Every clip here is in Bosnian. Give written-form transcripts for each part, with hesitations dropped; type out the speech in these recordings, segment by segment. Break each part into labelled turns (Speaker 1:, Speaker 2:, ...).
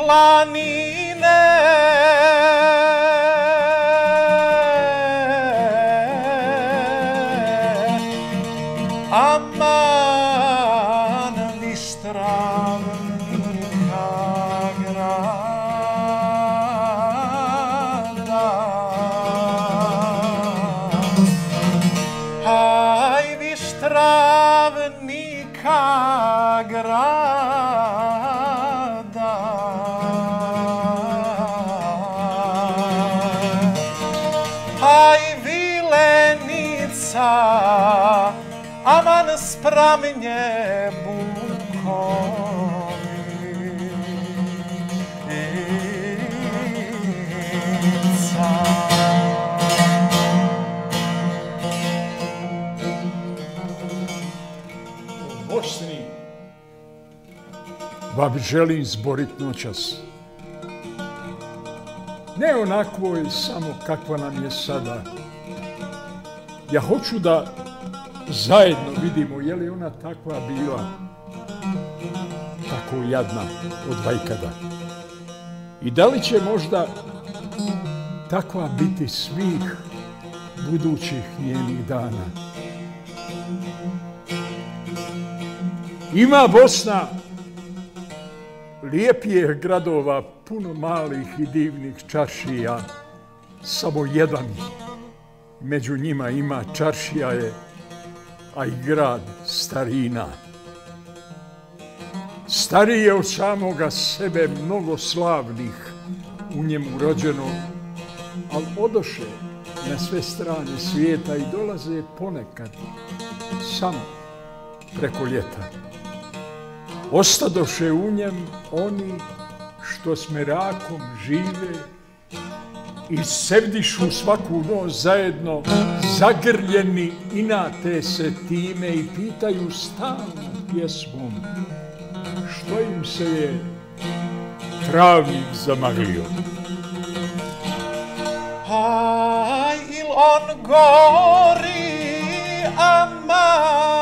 Speaker 1: planine, aman Vistravnika grada. Aj Vistravnika grada, aj Vilenica, aman spramnje Bukovica.
Speaker 2: U Bosni vam želim zborit noćas. Ne onakvoj samo kakva nam je sada. Ja hoću da zajedno vidimo je li ona takva bila, tako jadna od vajkada. I da li će možda takva biti svih budućih njenih dana. Ima Bosna lijepih gradova, puno malih i divnih čaršija, samo jedan među njima ima, čaršija je, a i grad starina. Stariji je od samoga sebe, mnogo slavnih u njemu rođeno, ali odoše na sve strane svijeta i dolaze ponekad samo preko ljeta. Ostadoše u njem oni što s merakom žive i sevdišu svaku noć zajedno, zagrljeni, inate se time i pitaju stalnom pjesmom što im se je travnik zamaglio.
Speaker 1: Aj, il on gori, aman,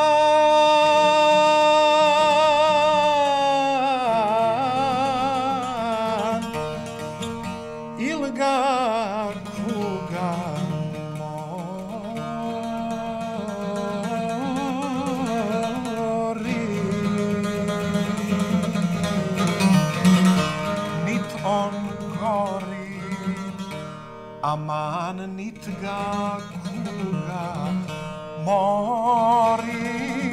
Speaker 1: il ga kuga mori. Nit on gori, aman, nit ga kuga mori.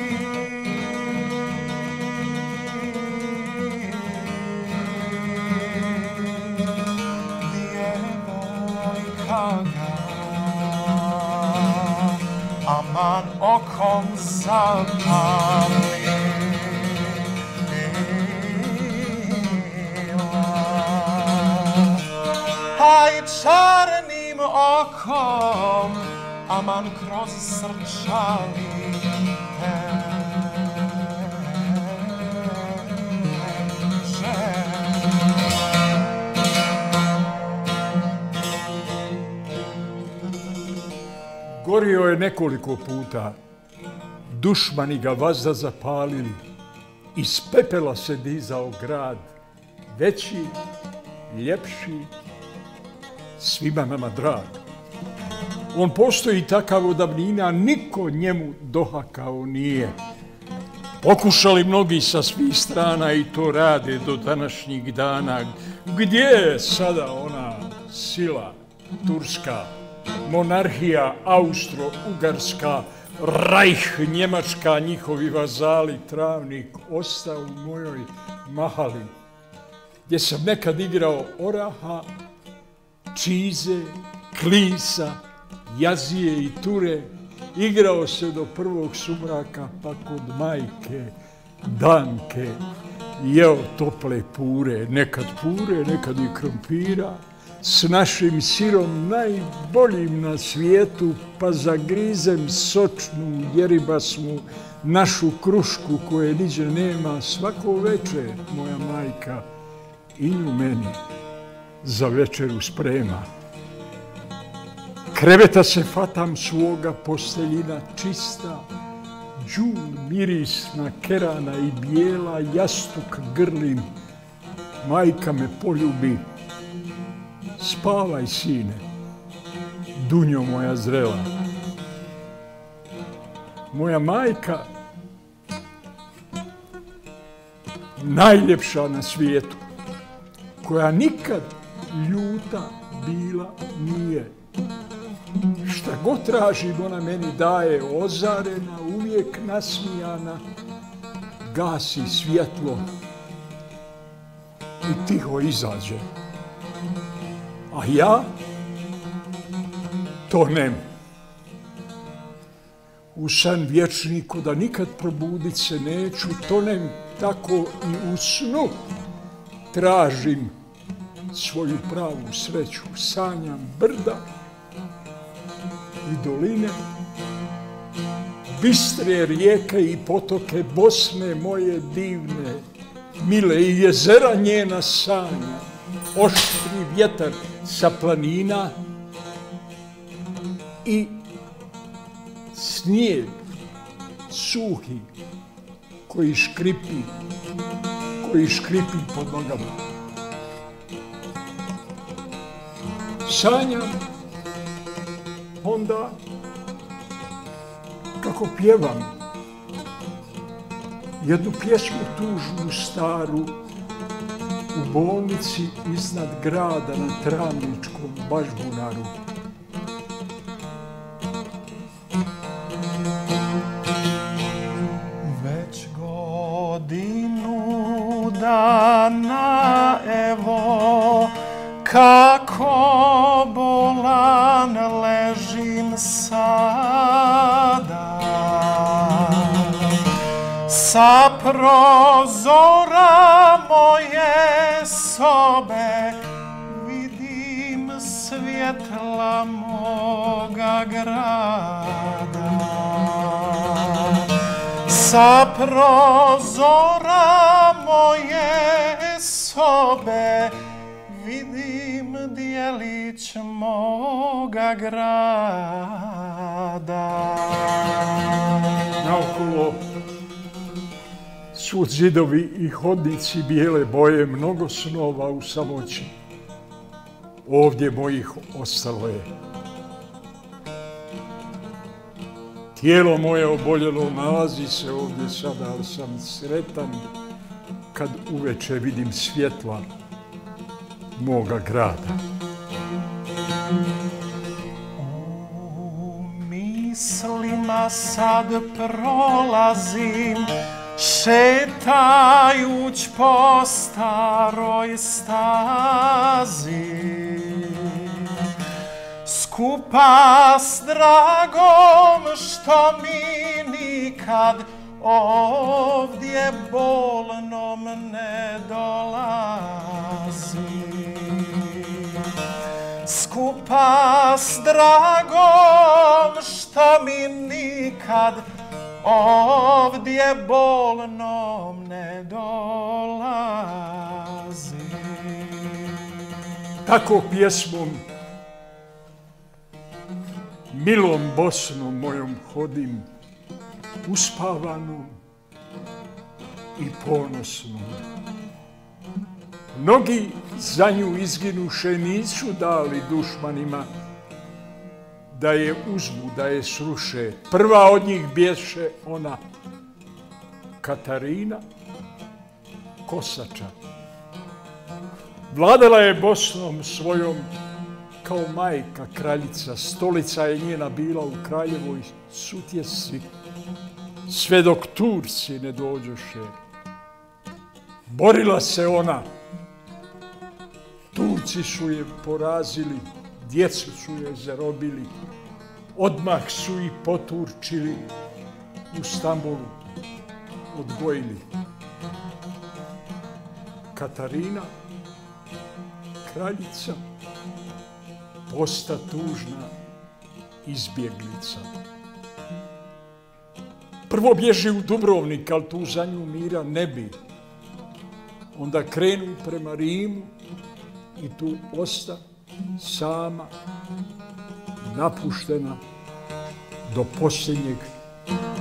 Speaker 1: Djevojka ga aman okom zapali. Aj čarnim okom, aman kroz srčali teže.
Speaker 2: Gorio je nekoliko puta, dušmani ga vazda zapalili, iz pepela se dizao grad, veći, ljepši, svima nama drag. On postoji takav od davnina, niko njemu dohakao nije. Pokušali mnogi sa svih strana i to rade do današnjih dana. Gdje je sada ona sila turska, monarhija austro-ugarska, rajh njemačka, njihovi vazali, travnik ostao u mojoj mahali, gdje sam nekad igrao oraha, čize, klisa, jazije i ture, igrao se do prvog sumraka, pa kod majke, Danke, jeo tople pure, nekad i krompira, s našim sirom najboljim na svijetu, pa zagrizem sočnu jeribasmu, našu krušku koje niđe nema, svako večer moja majka i nju meni za večeru sprema. Kreveta se fatam svoga, posteljina čista, džun mirisna, kerana i bijela, jastuk grlim majka me poljubi. Spavaj, sine, dunjo moja zrela. Moja majka najljepša na svijetu, koja nikad ljuta bila nije. Šta god tražim, ona meni daje, ozarena, uvijek nasmijana, gasi svjetlo i tiho izađe. A ja tonem u san vječniku da nikad probudit se neću, tonem tako i u snu tražim svoju pravu sreću, sanjam brda i doline, bistre rijeke i potoke Bosne moje divne, mile i jezera njena sanja, oštri vjetar sa planina i snijeg suhi koji škripi pod nogama. Sanjam onda kako pjevam jednu pjesmu tužnu staru u bolnici iznad grada na Travničkom Bažbunaru.
Speaker 1: Već godinu dana evo kako bolan ležim sada. Sa prozora moje sobe vidim svjetla moga grada. Sa prozora moje sobe vidim dijelić moga grada.
Speaker 2: Naokolo su zidovi i hodnici bijele boje, mnogo snova u samoći. Ovdje mojih ostalo je. Tijelo moje oboljelo nalazi se ovdje sada, ali sam sretan kad uveče vidim svjetla moga grada.
Speaker 1: U mislima sad prolazim, šetajuć po staroj stazi, skupa s dragom što mi nikad ovdje bolnom ne dolazi. Skupa s dragom što mi nikad ovdje bolnom ne dolazi.
Speaker 2: Tako pjesmom, milom Bosnom mojom hodim, uspavanom i ponosnom. Mnogi za nju izginuše nisu dali dušmanima da je uzmu, da je sruše. Prva od njih bješe ona Katarina Kosača. Vladala je Bosnom svojom kao majka kraljica. Stolica je njena bila u Kraljevoj Sutjesci, sve dok Turci ne dođoše. Borila se ona. Turci su je porazili, djecu su je zarobili, odmah su ih poturčili, u Stambolu odgojili. Katarina, kraljica, posta tužna izbjeglica. Prvo bježi u Dubrovnik, ali tu za nju mira ne bi. Onda krenu prema Rimu i tu osta sama, napuštena do posljednjeg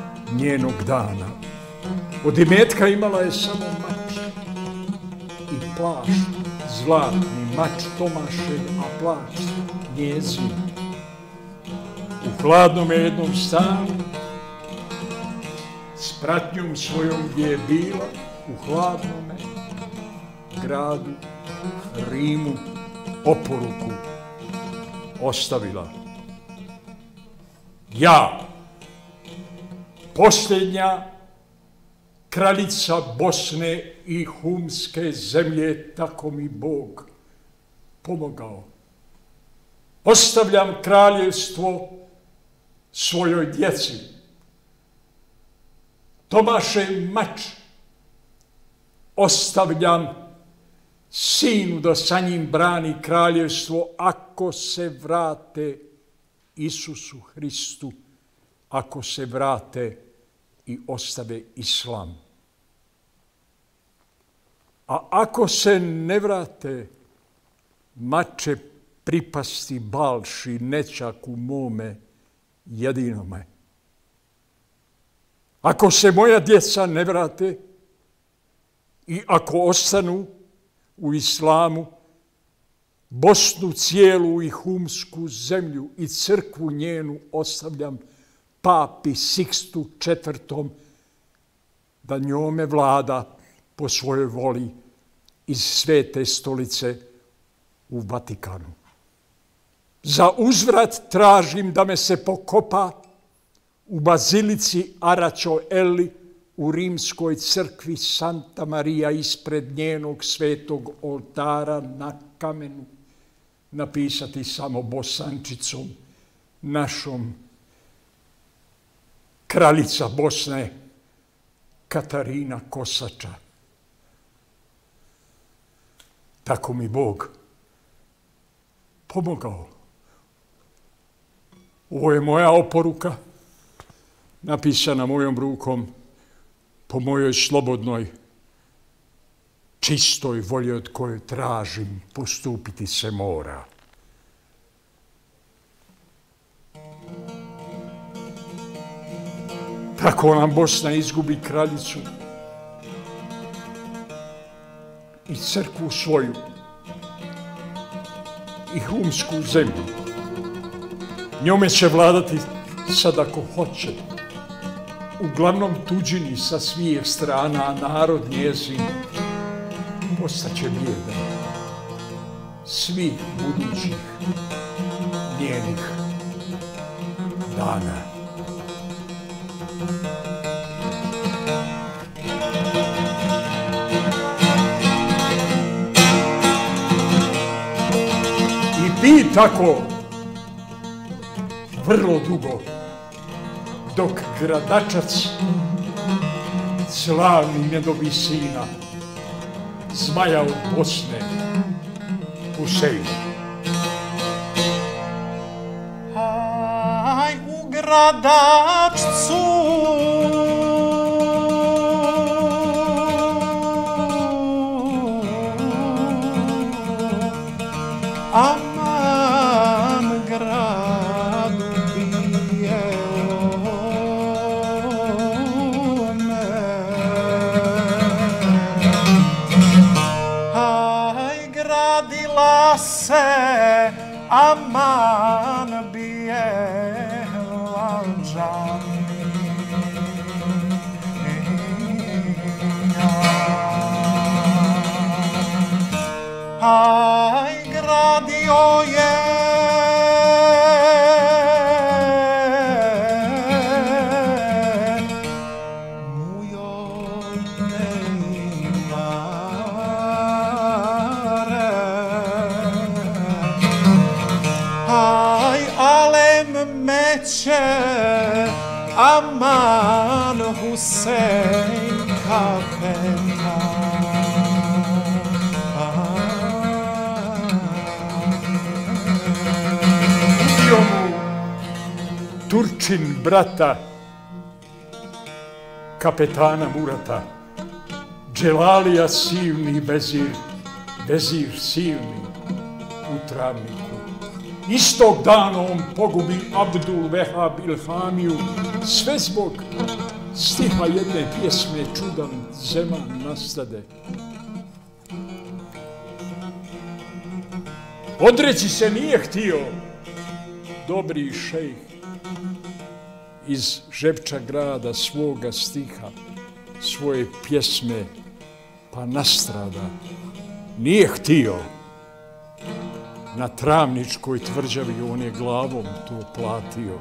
Speaker 2: njenog dana. Od imetka imala je samo mač i plašt, zlatni mač Tomašev, a plašt njezin. U hladnom jednom stanu, s pratnjom svojom gdje je bila, u hladnome gradu, Rimu, oporuku ostavila. Ja, posljednja kraljica Bosne i Humske zemlje, tako mi Bog pomogao. Ostavljam kraljevstvo svojoj djeci. Tomašev mač ostavljam sinu da sa njim brani kraljevstvo ako se vrate Isusu Hristu, ako se vrate i ostave islam. A ako se ne vrate, mače pripasti Balši, nećaku mome jedinome. Ako se moja djeca ne vrate i ako ostanu u islamu, Bosnu cijelu i Humsku zemlju i crkvu njenu ostavljam papi Sikstu IV. Da njome vlada po svojoj voli iz Svete stolice u Vatikanu. Za uzvrat tražim da me se pokopa u bazilici Aračo Eli u rimskoj crkvi Santa Marija ispred njenog svetog oltara na kamenu napisati samo bosančicom našom kraljica Bosne Katarina Kosača. Tako mi Bog pomogao. Ovo je moja oporuka, napisana mojom rukom, po mojoj slobodnoj, čistoj volji od koje tražim postupiti se mora. Tako nam Bosna izgubi kraljicu i crkvu svoju i humsku zemlju. Njome će vladati sad ako hoće, uglavnom tuđini sa svih strana, a narod njezin postaće bijedan svih budućih njenih dana. I bi tako vrlo dugo, dok gradačac slavni ne dobi sina, zmaja od Bosne, Husein.
Speaker 1: Aj u gradačcu aman gradu bijelome. Aj gradila se aman bijela džamija. Aj gradio je aman Husein kapetan.
Speaker 2: Ubio mu Turčin brata, kapetana Murata, Dželalija silni vezir, vezir silni u Travniku. Istog dana on pogubi Abdul Vehab Ilhamiju, sve zbog stiha jedne pjesme Čudan zeman nastade. Odreći se nije htio dobri šejh iz Žepča grada svoga stiha, svoje pjesme, pa nastrada. Nije htio. Na Travničkoj tvrđavi on je glavom to platio.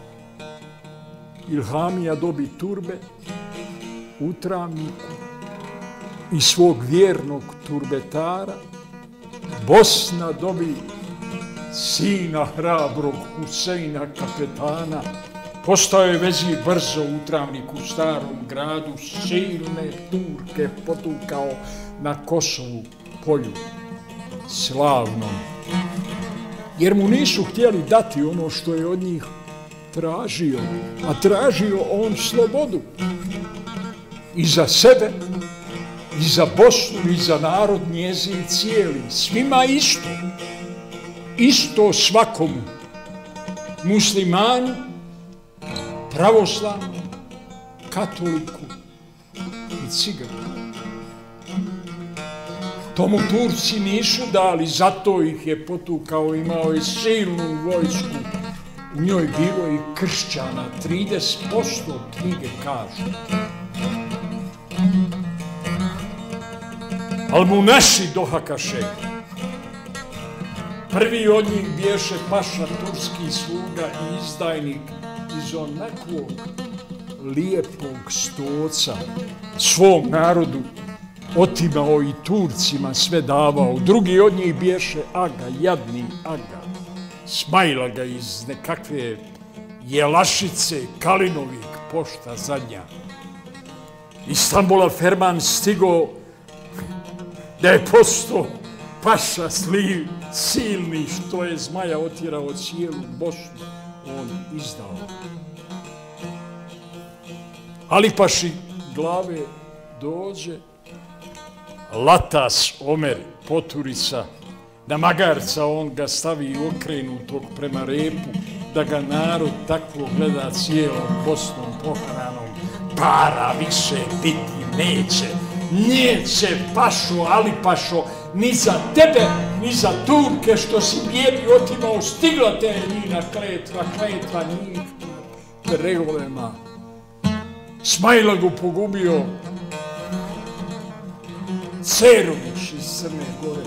Speaker 2: Ilhamija dobi turbe u Travniku i svog vjernog turbetara. Bosna dobi sina hrabrog Huseina kapetana. Postao je vezir brzo u Travniku, starom gradu, silne Turke potukao na Kosovu polju slavnom. Jer mu nisu htjeli dati ono što je od njih tražio, a tražio on slobodu. I za sebe, i za Bosnu, i za narod njezin cijeli. Svima isto. Isto svakomu. Muslimanu, pravoslavnom, katoliku i ciganu. To mu Turci nisu dali, zato ih je potukao, imao je silnu vojsku. U njoj bilo i kršćana, 30% knjige kažu. Ali mu naši dohakaše. Prvi od njih biješe paša turski sluga i izdajnik iz onakvog lijepog stoca svom narodu otimao i Turcima sve davao. Drugi od njih biješe Aga, jadni Aga. Smajla ga iz nekakve Jelašice, Kalinovik, pošta zadnja. Iz Stambula ferman stigo da je postao paša silni, što je zmaja otjerao cijelu Bosnu, on izdao. Ali paši glave dođe Latas Omer Poturica, na magarca on ga stavi okrenutog prema repu, da ga narod tako gleda cijelom Bosnom poharanom. Para više biti neće. Neće, pašo, ali pašo, ni za tebe, ni za Turke što si bijedi otimao, stigla te njina kletva njih pregolema. Smajla go pogubio Cerović iz Crne Gore.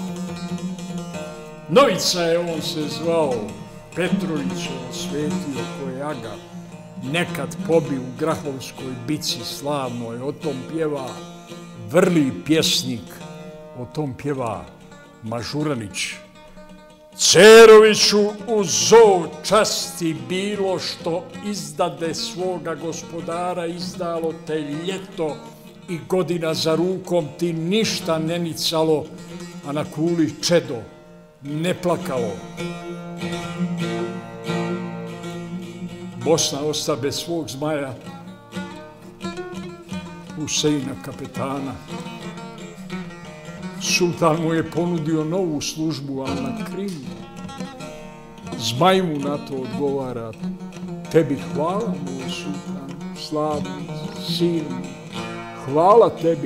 Speaker 2: Novica je on se zvao, Petrović je osvetio koje Aga nekad pobi u Grahovskoj bici slavnoj, o tom pjeva vrli pjesnik, o tom pjeva Mažuranić. Ceroviću uz zov časti bilo što izdade svoga gospodara, izdalo te ljeto i godina za rukom ti ništa ne nicalo, a na kuli čedo ne plakalo. Bosna osta bez svog zmaja, Huseina kapetana. Sultan mu je ponudio novu službu, ali na Krimu. Zmaj mu na to odgovara: tebi hvala, moj sultan, slavni, silni, hvala tebi.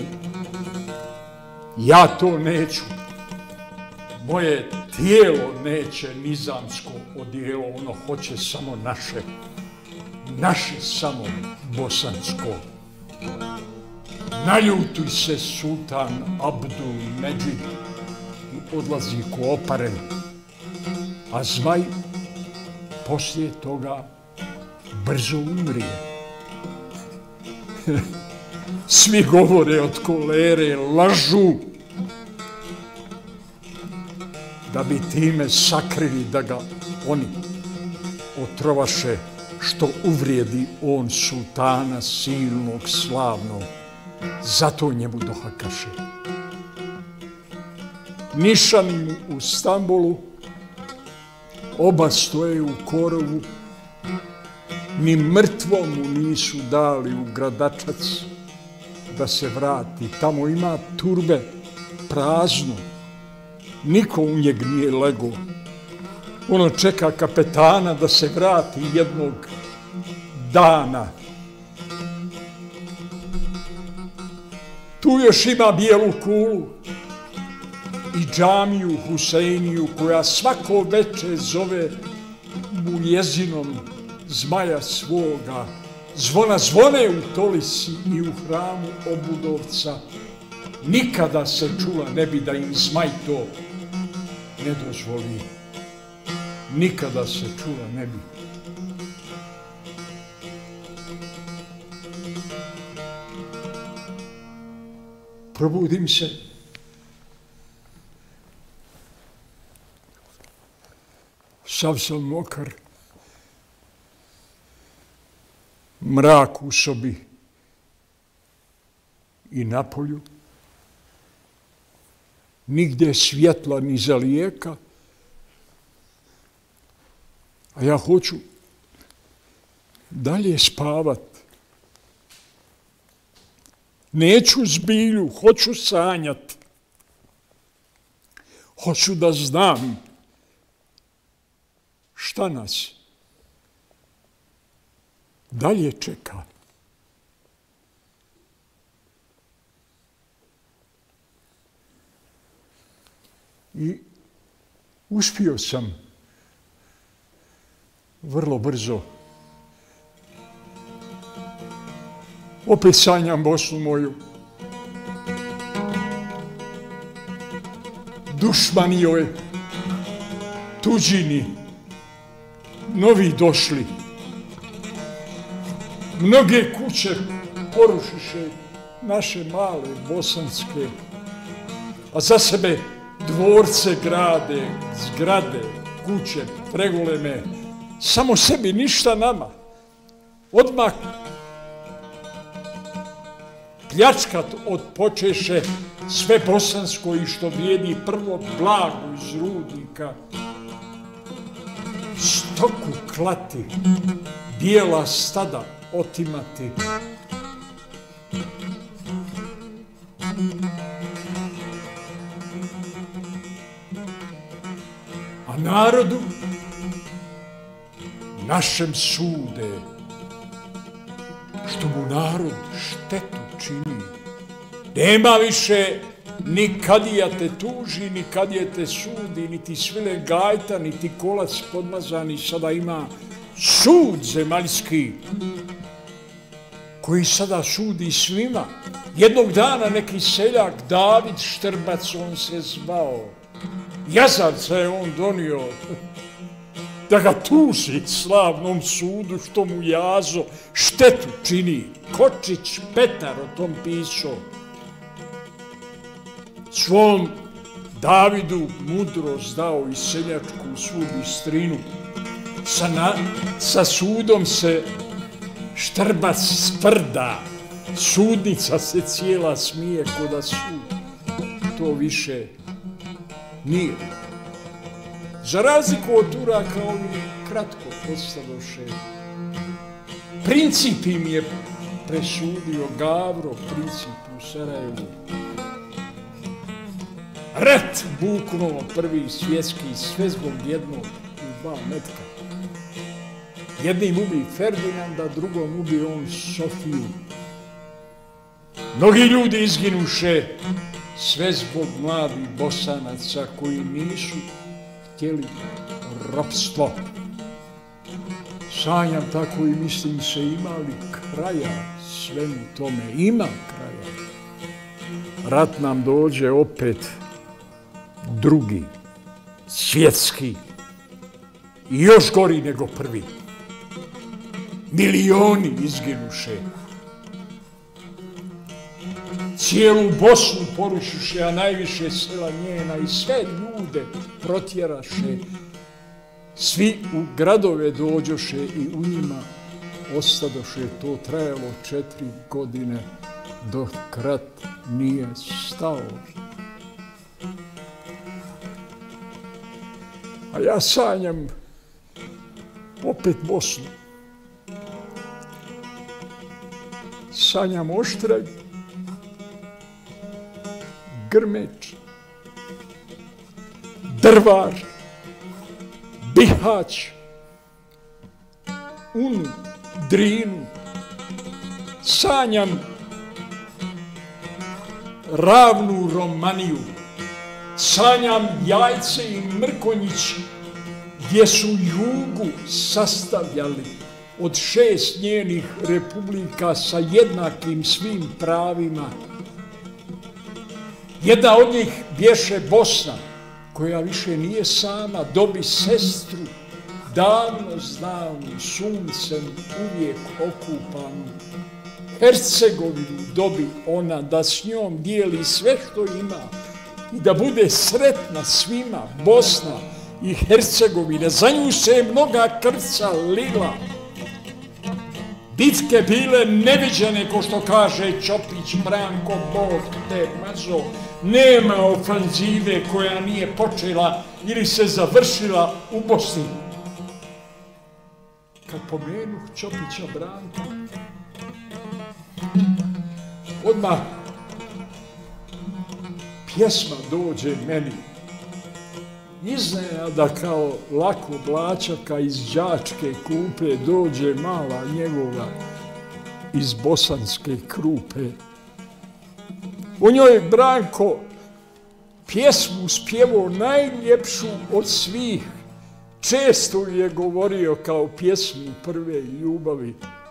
Speaker 2: Ja to neću. Moje tijelo neće nizamsko odijelo, ono hoće samo naše. Naše samo bosansko. Naljutuj se, sultan Abdul Medžid, odlazi ko oparen. A zmaj poslije toga brzo umrije. Svi govore od kolere, lažu, da bi time sakrili da ga oni otrovaše, što uvrijedi on sultana silnog, slavnog. Zato njemu dohakaše. Nišani u Stambolu, oba stoje u korovu, ni mrtvo mu nisu dali u Gradačac da se vrati. Tamo ima turbe prazno, niko u njeg nije lego. Ono čeka kapetana da se vrati jednog dana. Tu još ima bijelu kulu i džamiju Huseiniju koja svako veče zove muljezinom zmaja svoga. Zvona zvone u Tolisi i u hramu Obudovca. Nikada se čula ne bi da im zmaj to ne dozvoli. Nikada se čula ne bi. Probudim se. Sav sam mokar. Mrak u sobi i na polju. Nigdje svjetla ni za lijeka. A ja hoću dalje spavat. Neću zbilju, hoću sanjat. Hoću da znam šta nas dalje čeka. I uspio sam vrlo brzo. Opet sanjam Bosnu moju. Dušmani joj, tuđini, novi došli. Mnoge kuće porušiše naše male bosanske, a za sebe dvorce grade, zgrade, kuće, pregoleme, samo sebi, ništa nama. Odmah pljačkat odpočeše sve bosansko i što vrijedi prvo blago iz rudnika. Stoku klati, bijela stada otimati. A narodu, našem sude, što mu narod štetu čini. Nema više ni kadija te tuži, ni kadija te sudi, niti svile gajta, niti kolac podmazani. Sada ima sud zemaljski, koji sada sudi svima. Jednog dana neki seljak, David Štrbac, on se zvao, jazavca je on donio, da ga tuži slavnom sudu što mu jazo štetu čini. Kočić Petar o tom pisao. Svom Davidu mudrost dao i seljačku svu bistrinu. Sa sudom se Štrbac sprda, sudnica se cijela smije ko da sud. To više nije. Za razliku od Turaka, ovi kratko postadoše. Princip im je presudio, Gavro, princip u Sarajevu. Rat buknuo prvi svjetski, sve zbog jednog i dva metka. Jednim ubi Ferdinanda, drugom ubi on Sofiju. Mnogi ljudi izginuše, sve zbog mladih Bosanaca koji nisu htjeli ropstvo. Sanjam tako i mislim se, ima li kraja svemu tome? Ima kraja. Rat nam dođe opet drugi, svjetski i još gori nego prvi. Milioni izginuše. Cijelu Bosnu porušiše, a najviše sela njena i sve ljude protjeraše. Svi u gradove dođoše i u njima ostadoše. To trajalo 4 godine dok rat nije stao. A ja sanjam opet Bosnu. Sanjam Oštraj, Grmeč, Drvar, Bihać, Unu, Drinu. Sanjam ravnu Romaniju, Sanjam Jajce i Mrkonjić gdje su Jugu sastavljali od 6 njenih republika sa jednakim svim pravima. Jedna od njih bješe Bosna, koja više nije sama, dobi sestru, davno znanu, suncem uvijek okupanu. Hercegovinu dobi ona, da s njom dijeli sve što ima i da bude sretna svima. Bosna i Hercegovina, za nju se je mnoga krvca lila. Bitke bile neviđene, ko što kaže Ćopić, Branko, Bog te mazo. Nema ofanzive koja nije počela ili se završila u Bosni. Kad pomenuh Ćopića Branka, odmah pjesma dođe meni. Iznenada kao lako Blačaka iz đačke kupe dođe mala njegova iz bosanske krupe. U njoj Branko pjesmu spjevao najljepšu od svih. Često je govorio kao pjesmu prve ljubavi.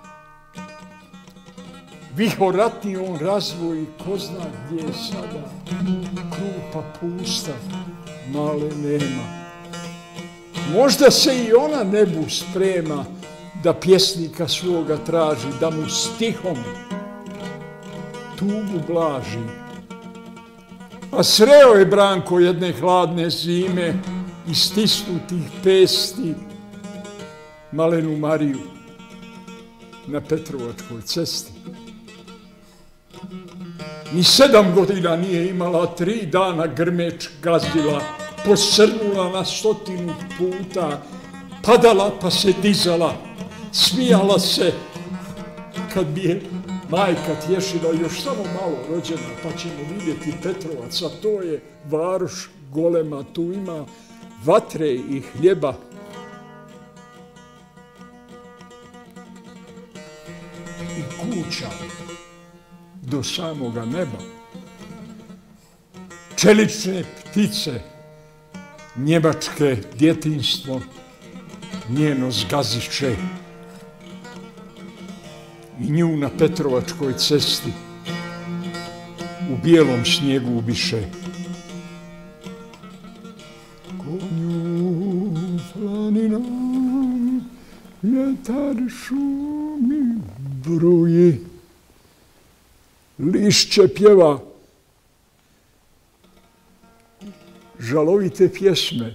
Speaker 2: Vihoratni on razvoj, ko zna gdje je sada, krupa pusta, male nema. Možda se i ona nebu sprema da pjesnika svoga traži, da mu stihom tugu blaži. A sreo je Branko jedne hladne zime i stisnutih pesti malenu Mariju na Petrovačkoj cesti. Ni 7 godina nije imala, 3 dana grmeč gazdila, posrnula na 100 puta, padala pa se dizala, smijala se kad bi je majka tješila, još samo malo rođena, pa ćemo vidjeti Petrovac, a to je varoš golema, tu ima vatre i hljeba. I kuća do samoga neba. Čelične ptice, njemačke djetinjstvo, njeno zgaziše. I nju na Petrovačkoj cesti u bijelom snijegu ubiše. Konju planinom vjetar šumi bruji, lišće pjeva žalovite pjesme,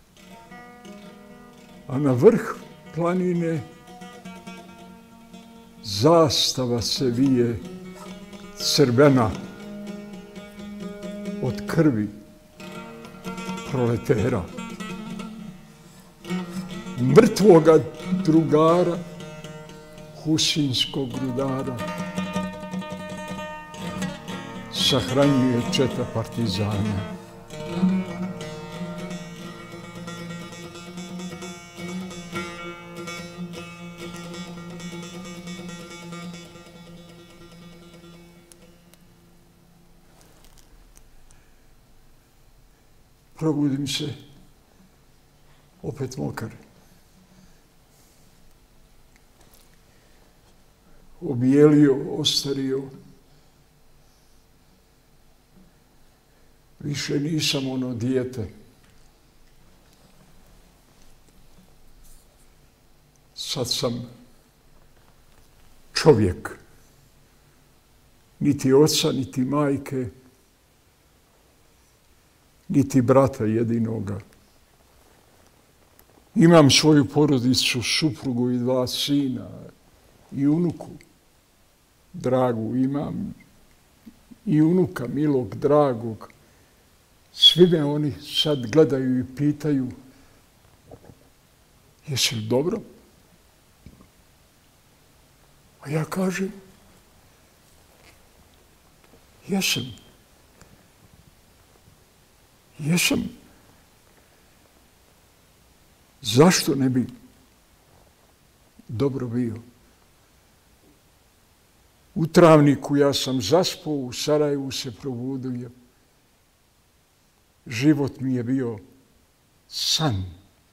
Speaker 2: a na vrh planine zastava se vije crvena od krvi proletera. Mrtvoga drugara, husinskog rudara, sahranjuje četa partizana. Probudim se, opet mokar. Obijelio, ostario. Više nisam ono dijete. Sad sam čovjek. Niti oca, niti majke, niti brata jedinoga. Imam svoju porodicu, suprugu i 2 sina i unuku dragu. Imam i unuka milog, dragog. Svi me oni sad gledaju i pitaju: jesi li dobro? A ja kažem: jesam. Jesam. Zašto ne bi dobro bio? U Travniku ja sam zaspao, u Sarajevu se probudio. život mi je bio san.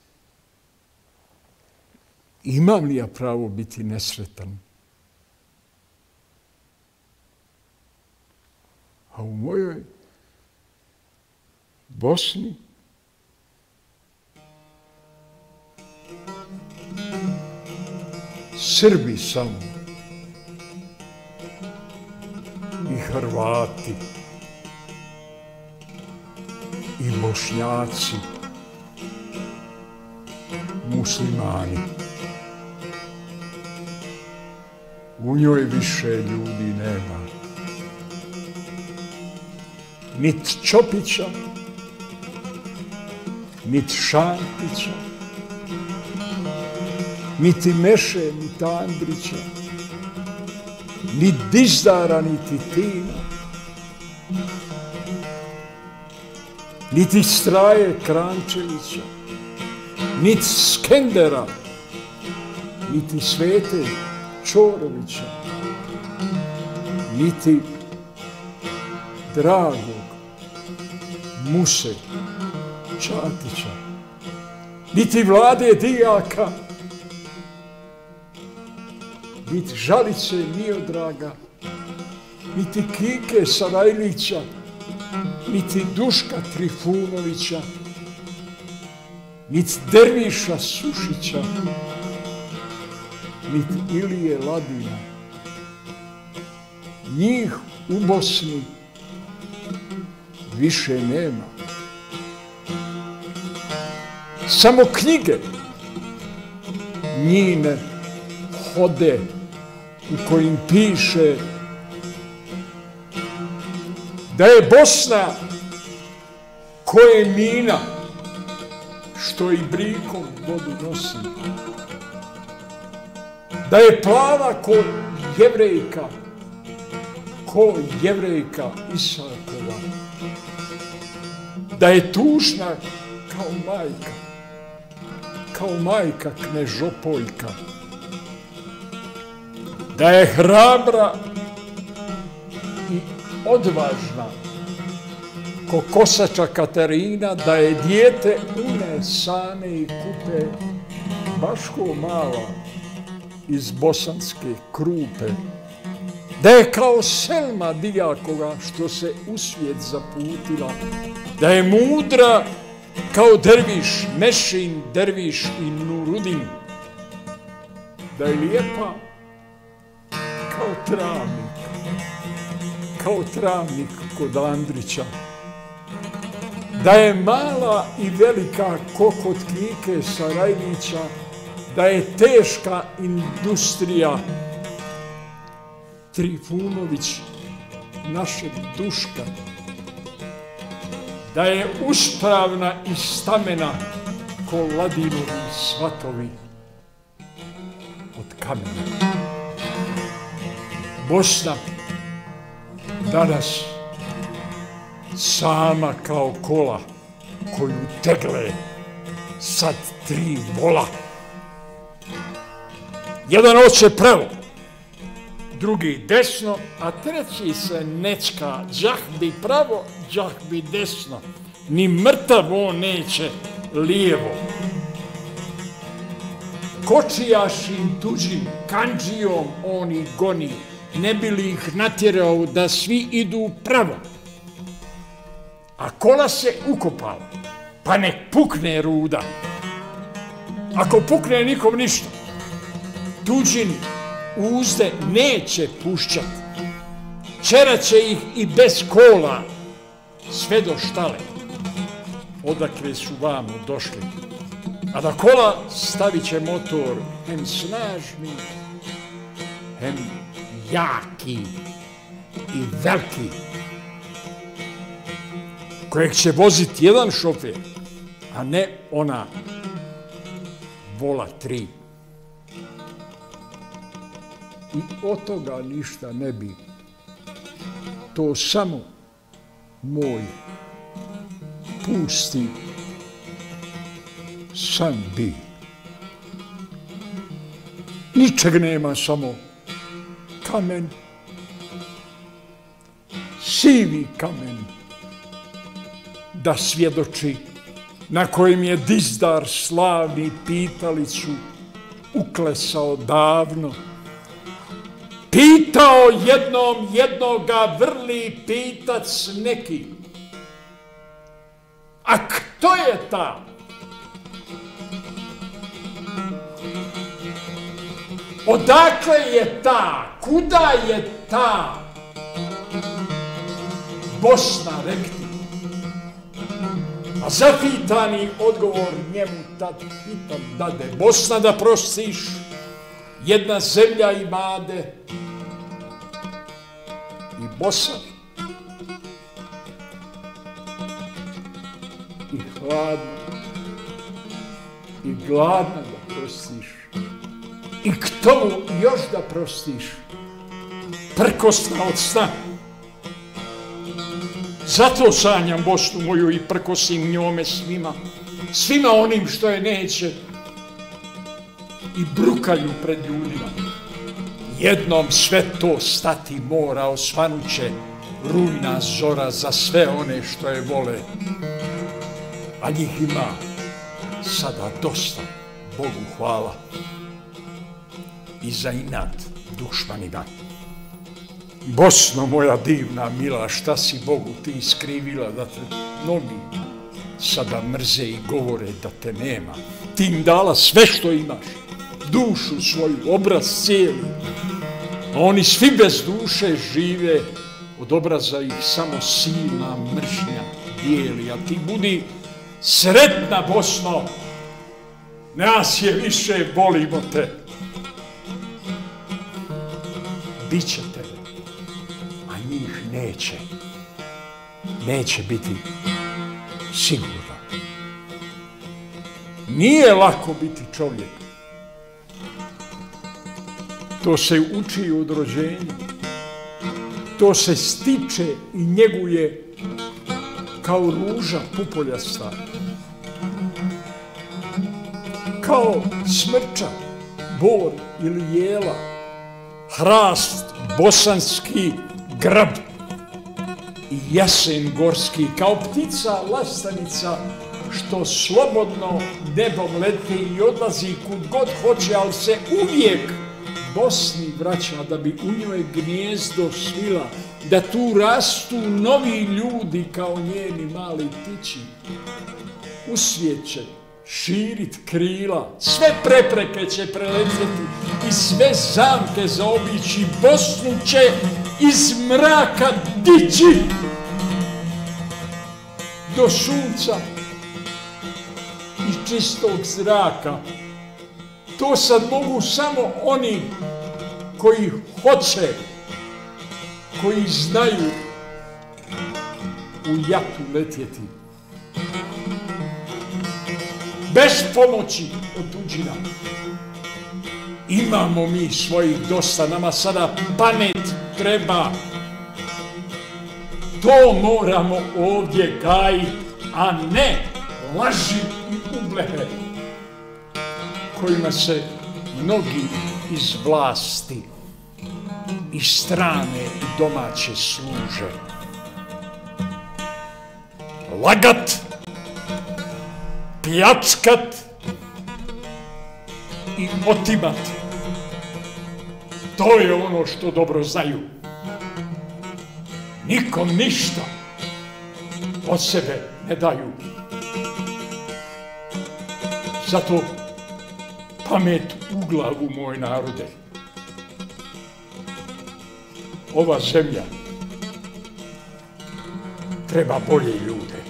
Speaker 2: Imam li ja pravo biti nesretan? A u mojoj Bosni Srbi samo i Hrvati i Bošnjaci, muslimani. U njoj više ljudi nema. Nit Čopića, nit Šantića, niti Meše, niti Andrića, ni Dizdara, niti Tina, niti Straje Krančevića, niti Skendera, niti Svete Čorovića, niti dragog Muse Čatića, niti Vlade Dijaka, niti Žalice Miodraga, niti Kike Sarajlića, niti Duška Trifunovića, niti Derviša Sušića, niti Ilije Ladina. Njih u Bosni više nema. Samo knjige njine hode u kojim piše da je Bosna ko je mina što i brikom vodu nosi, da je plava ko Jevrejka Isakova, da je tužna kao majka Knežopoljka, da je hrabra i odvažna ko Kosača Katarina, da je dijete une Sane i Kupe, Baško Mala iz Bosanske Krupe, da je kao Selma Dijakova što se u svijet zaputila, da je mudra kao Derviš Mešin, Derviš i Nurudin, da je lijepa kao travnik kod Andrića, da je mala i velika ko kod Kike Sarajlića, da je teška industrija Trifunović našeg Duška, da je uspravna i stamena ko Ladinovi svatovi od kamena. Bosna danas sama kao kola koju tegle sad 3 vola. Jedan oće pravo, drugi desno, a treći se nečka, đah bi pravo, đah bi desno, ni mrtav on neće lijevo. Kočijašim tuđim kandžijom on ih goni, ne bi li ih natjerao da svi idu pravo. A kola se ukopala, pa nek pukne ruda. Ako pukne nikom ništa, tuđin uzde neće pušćat. Čerat će ih i bez kola, sve do štale, odakle su vamo došli. A da kola stavit će motor hem snažni, hem jaki i veliki, kojeg će voziti jedan šofer, a ne ona vola 3. I od toga ništa ne bi. To samo moj pusti san bi. Ničeg nema, samo kamen, sivi kamen, da svjedoči, na kojem je Dizdar slavni pitalicu uklesao davno. Pitao jednom jednoga vrli pitac neki, a kto je ta? Odakle je ta? Kuda je ta? Bosna, rekti. A zapitani odgovor njemu tad hitan dade. Bosna, da prostiš, jedna zemlja imade i bosan i hladna i gladna da prostiš i k tomu još da prostiš, prkosna od sna. Zato sanjam Bosnu moju i prkosim njome svima onim što je neće i brukalju pred ljudima. Jednom sve to stati mora, osvanuće rujna zora za sve one što je vole, a njih ima sada dosta, Bogu hvala, i za inat dušmanima. Bosno moja divna, mila, šta si Bogu ti iskrivila da te mnogi sada mrze i govore da te nema. Ti im dala sve što imaš, dušu svoju, obraz cijeli, a oni svi bez duše žive, od obraza ih samo silna mržnja dijeli. A ti budi sretna, Bosno, nas je više, volimo te. Biće tebe, a njih neće. Neće biti sigurno. Nije lako biti čovjek. To se uči od rođenja. To se stiče i njeguje kao ruža pupoljasta. Kao smrča, bor ili jela, hrast bosanski, grab i jasen gorski, kao ptica lastanica što slobodno nebom leti i odlazi kud god hoće, ali se uvijek Bosni vraća da bi u njoj gnijezdo svila, da tu rastu novi ljudi kao njeni mali ptići. U svijet će širit krila, sve prepreke će preletjeti i sve zamke zaobići, Bosnu će iz mraka dići do sunca i čistog zraka. To sad mogu samo oni koji hoće, koji znaju u jatu letjeti. Bez pomoći od tuđina. Imamo mi svojih dosta, nama sada pamet treba. To moramo ovdje gajiti, a ne laži i ublehe kojima se mnogi iz vlasti i strane i domaće služe. Lagat, pljačkat i otimat. To je ono što dobro znaju. Nikom ništa od sebe ne daju. Zato pamet u glavu, moj narode. Ova zemlja treba bolje ljude.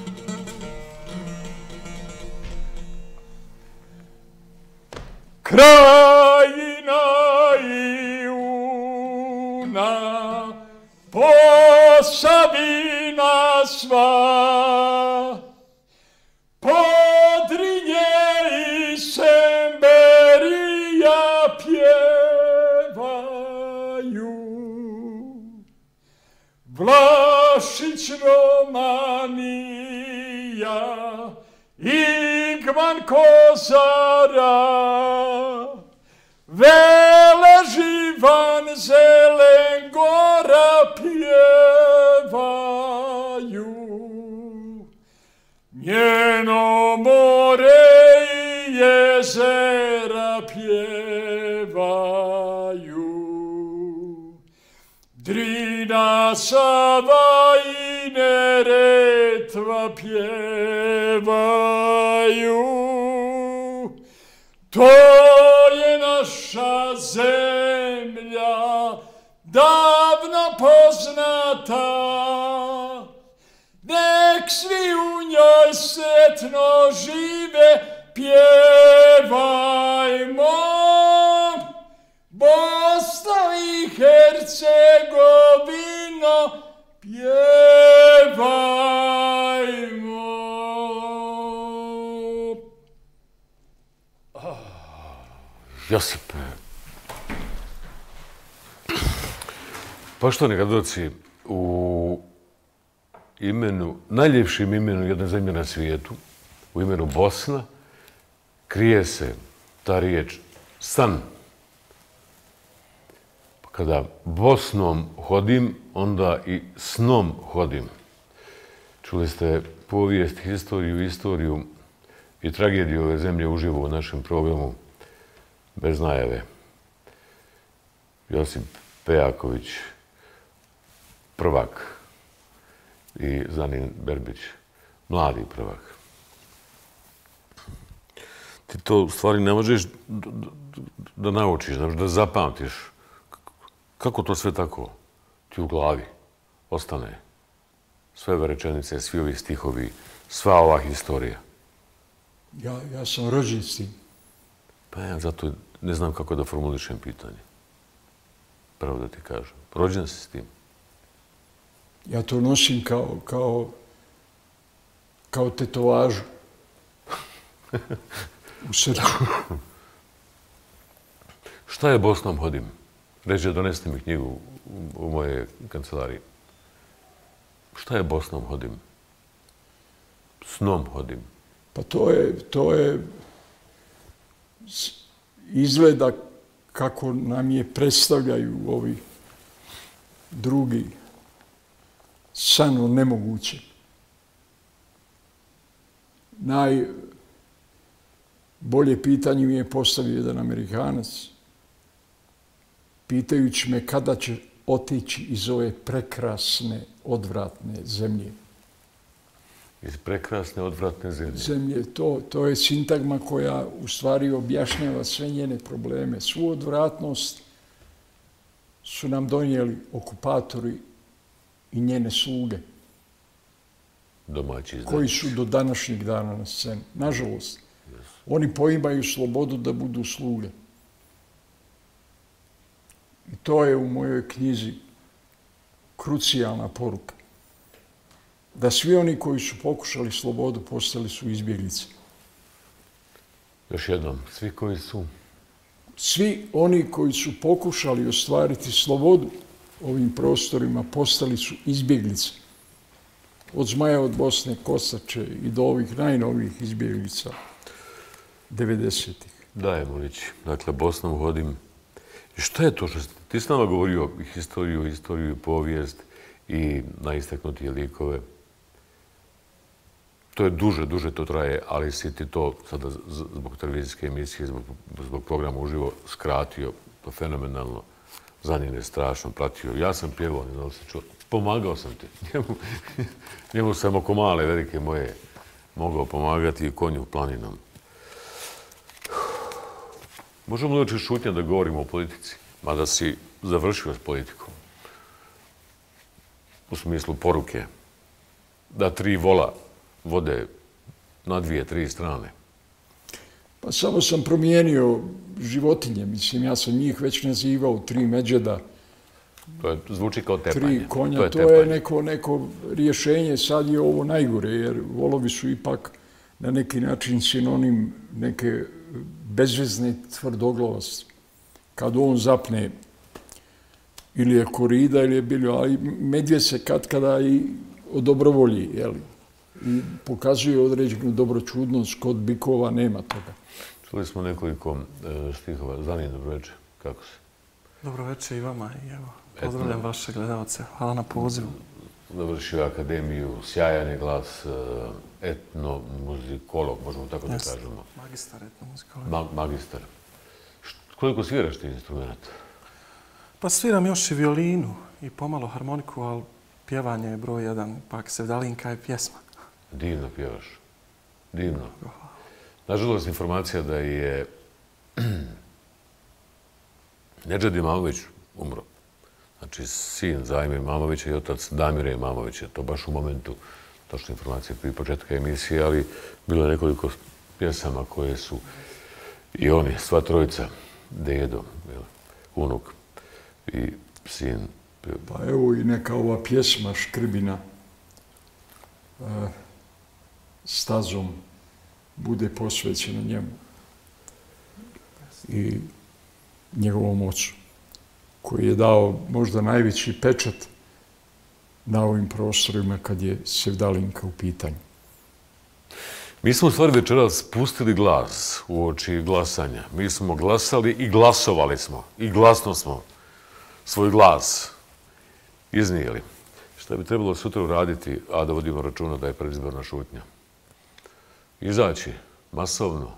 Speaker 2: Krajina Iuna, Posavina sva, Podrinje i Semberija pjevaju, Vlašić, Romanija, Igman, Kozara, Veleživan, Zelengora pjevaju, Njeno more i jezera pjevaju, Drina, Sava i Neretva pjevaju. To je naša zemlja, davno poznata, nek svi u njoj sretno žive, pjevajmo. Bosna i Hercegovino, pjevajmo.
Speaker 3: Josipe, poštovani gledaoci, u imenu, najljepšim imenu jedne zemlje na svijetu, u imenu Bosna, krije se ta riječ san. Kada Bosnom hodim, onda i snom hodim. Čuli ste povijest, istoriju i tragediju ove zemlje uživo u našem programu Bez najave. Josip Pejaković, prvak, i Zanin Berbić, mladi prvak. Ti to u stvari ne možeš da naučiš, ne možeš da zapamtiš. Kako to sve tako ti u glavi ostane? Sve ove rečenice, svi ovi stihovi, sva ova historija.
Speaker 2: Ja sam rođen s tim.
Speaker 3: Pa ja zato ne znam kako da formulišem pitanje. Pravo da ti kažem. Rođen si s tim.
Speaker 2: Ja to nosim kao tetovažu u srcu.
Speaker 3: Šta je Bosnom hodim? Reče, donesite mi knjigu u moje kancelariji. Šta je Bosnom hodim? Snom hodim.
Speaker 2: Pa to je izgleda kako nam je predstavljaju ovi drugi san o nemogućem. Najbolje pitanje mi je postavio jedan Amerikanac, pitajući me kada će otići iz ove prekrasne, odvratne zemlje.
Speaker 3: Iz prekrasne, odvratne
Speaker 2: zemlje. To je sintagma koja u stvari objašnjava sve njene probleme. Svu odvratnost su nam donijeli okupatori i njene sluge. Koji su do današnjeg dana na sceni. Nažalost, oni poimaju slobodu da budu sluge. I to je u mojoj knjizi krucijalna poruka. Da svi oni koji su pokušali slobodu postali su izbjeglice.
Speaker 3: Još jednom, svi koji su?
Speaker 2: Svi oni koji su pokušali ostvariti slobodu ovim prostorima postali su izbjeglice. Od Zmaja od Bosne, Kosače i do ovih najnovijih izbjeglica 90-ih.
Speaker 3: Dajemo reći. Dakle, Bosnom hodim. I šta je to što ti s nama govorio istoriju i povijest i najistaknutije likove? To je duže to traje, ali si ti to sada zbog televizijske emisije, zbog programa uživo skratio, to fenomenalno. Zanin je strašno pratio. Ja sam pjevao, ne znam da se čuo. Pomagao sam ti. Njemu sam oko male, velike moje mogao pomagati i konju planinom. Možemo li oči šutnja da govorimo o politici? Mada si završio s politikom. U smislu poruke. Da 3 vola vode na 2-3 strane.
Speaker 2: Pa samo sam promijenio životinje. Mislim, ja sam njih već nazivao 3 medvjeda.
Speaker 3: To zvuči kao tepanje.
Speaker 2: 3 konja. To je neko rješenje. Sad je ovo najgore, jer volovi su ipak na neki način sinonim neke bezvezne tvrdoglavosti. Kad on zapne, ili je korida, ili je bilo, ali medvjed se katkada i odobrovolji, jeli? I pokazuje određenu dobročudnost, kod bikova nema toga.
Speaker 3: Čuli smo nekoliko stihova. Zanin, dobro večer. Kako si?
Speaker 1: Dobro večer i vama. Pozdravljam vaše gledalce. Hvala na pozivu.
Speaker 3: završio akademiju, sjajan je glas, etnomuzikolog, možemo tako da kažemo.
Speaker 1: Magistar etnomuzikolog.
Speaker 3: Magistar. Koliko sviraš ti instrumenta?
Speaker 1: Pa sviram još i violinu i pomalo harmoniku, ali pjevanje je broj jedan, pak Sevdalinka je pjesma.
Speaker 3: Divno pjevaš. Divno. Nažalost, informacija da je Nedžad Imamović umro. Znači, sin Zajma Imamovića i otac Damira Imamovića. To baš u momentu, točne informacije prije početka emisije, ali bilo je nekoliko pjesama koje su i oni, sva trojica, dedo, unuk i sin.
Speaker 2: Pa evo i neka ova pjesma Škrbina Stazom bude posvećena njemu i njegovom ocu, koji je dao možda najveći pečat na ovim prostorima kad je Sevdalinka u pitanju.
Speaker 3: Mi smo u stvari večeras spustili glas u oči glasanja. Mi smo glasali i glasovali smo. I glasno smo svoj glas iznijeli. Šta bi trebalo sutra uraditi, a da vodimo računa da je predizborna šutnja? Izaći masovno.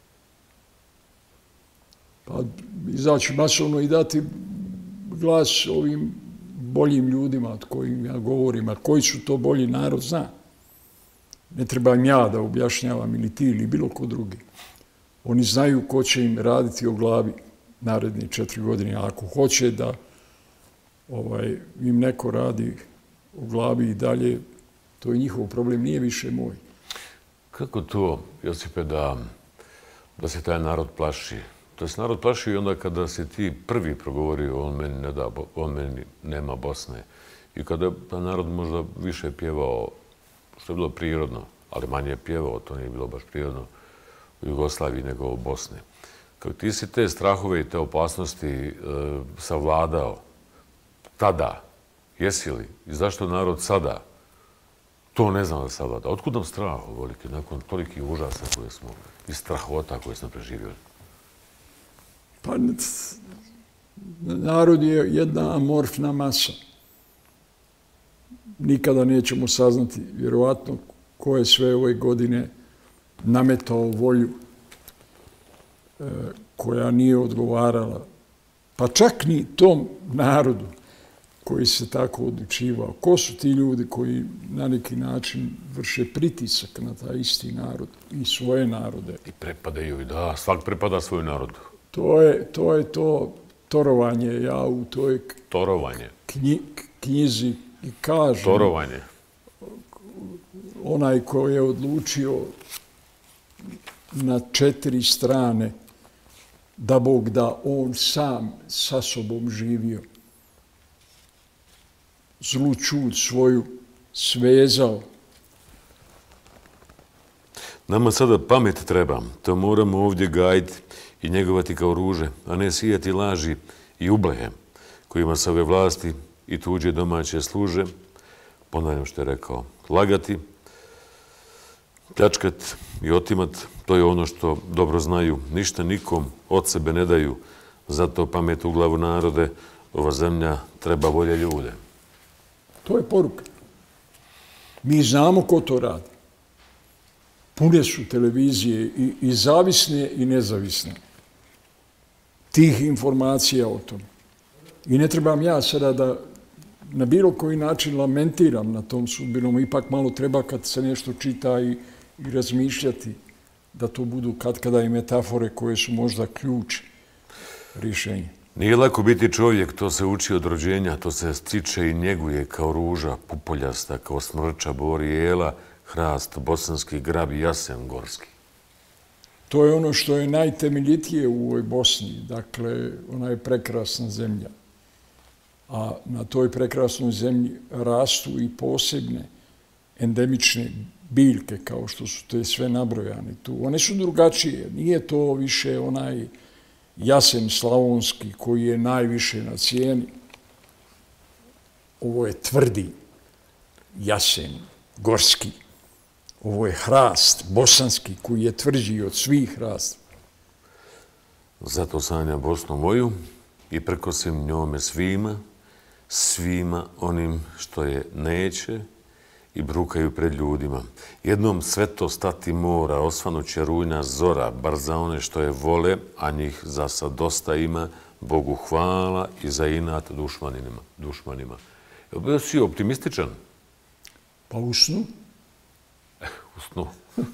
Speaker 2: Pa izaći masovno i dati glas ovim boljim ljudima od kojim ja govorim, a koji su to bolji, narod zna. Ne trebam ja da objašnjavam ili ti ili bilo ko drugi. Oni znaju ko će im raditi o glavi naredne 4 godine. A ako hoće da im neko radi o glavi i dalje, to je njihov problem, nije više moj.
Speaker 3: Kako to, Josipe, da se taj narod plaši? To se narod plaši i onda kada si ti prvi progovorio on meni nema Bosne. I kada narod možda više pjevao, što je bilo prirodno, ali manje je pjevao, to nije bilo baš prirodno u Jugoslaviji nego u Bosni. Kako ti si te strahove i te opasnosti savladao tada, jesi li? I zašto narod sada to ne znam da savlada? Otkud nam strah ovoliki, nakon tolikih užasa koje smo i strahota koje smo preživjeli?
Speaker 2: Pa narod je jedna amorfna masa. Nikada nećemo saznati, vjerovatno, ko je sve ove godine nametao volju koja nije odgovarala, pa čak ni tom narodu koji se tako odlučivao. Ko su ti ljudi koji na neki način vrše pritisak na taj isti narod i svoje narode?
Speaker 3: I prepadaju, da, svak prepada svoju narodu.
Speaker 2: To je to torovanje. Ja u toj knjizi i kažem,
Speaker 3: torovanje.
Speaker 2: Onaj ko je odlučio na 4 strane da Bog da on sam sa sobom živio, zlu ćud svoju svezao.
Speaker 3: Nama sada pamet treba, to moramo ovdje gajiti i njegovati kao ruže, a ne sijati laži i ublehe kojima se ove vlasti i tuđe domaće služe. Ponavljam što je rekao, lagati, pljačkat i otimat, to je ono što dobro znaju. Ništa nikom od sebe ne daju, zato pamet u glavu narode, ova zemlja treba volje ljude.
Speaker 2: To je poruka. Mi znamo ko to radi. Pune su televizije i zavisne i nezavisne tih informacija o tom. I ne trebam ja sada da na bilo koji način lamentiram na tom sudbinom. Ipak malo treba kad se nešto čita i razmišljati da to budu katkada i metafore koje su možda ključ rješenja.
Speaker 3: Nije lako biti čovjek, to se uči od rođenja, to se stiče i njeguje kao ruža pupoljasta, kao smrča borijela, hrast, bosanski grab i jasen gorski.
Speaker 2: To je ono što je najtemeljitije u ovoj Bosni. Dakle, ona je prekrasna zemlja. A na toj prekrasnoj zemlji rastu i posebne endemične biljke, kao što su te sve nabrojane tu. One su drugačije. Nije to više onaj jasen slavonski koji je najviše na cijeni. Ovo je tvrdi jasen gorski. Ovo je hrast bosanski koji je tvrđi od svih hrasta.
Speaker 3: Zato sanjam Bosnu moju i preko svim njome svima svima onim što je neće i brukaju pred ljudima. Jednom sve to stati mora, osvanuće rujna zora, bar za one što je vole, a njih za sad dosta ima, Bogu hvala i za inat dušmanima. Bio si optimističan?
Speaker 2: Pa u snu.
Speaker 3: U snu.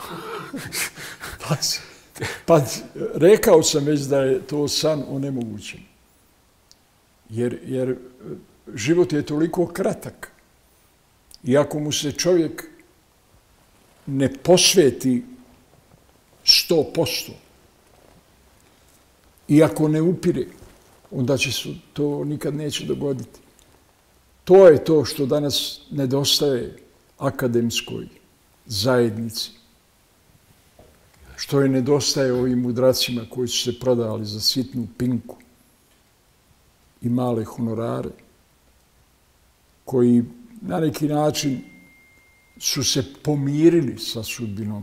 Speaker 2: Pa rekao sam već da je to san onemogućen. Jer život je toliko kratak. I ako mu se čovjek ne posveti 100%, i ako ne upire, onda će se to nikad neće dogoditi. To je to što danas nedostaje akademskoj zajednici. Što je nedostaje ovim mudracima koji su se prodali za sitnu pinku i male honorare, koji na neki način su se pomirili sa sudbinom